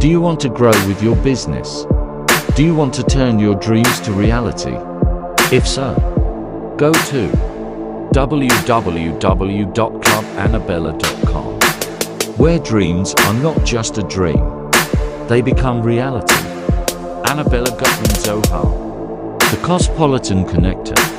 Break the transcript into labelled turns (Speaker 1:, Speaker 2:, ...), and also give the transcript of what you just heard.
Speaker 1: Do you want to grow with your business? Do you want to turn your dreams to reality? If so, go to www.clubannabella.com, where dreams are not just a dream, they become reality. Annabella Gutman Zohar, the Cosmopolitan Connector.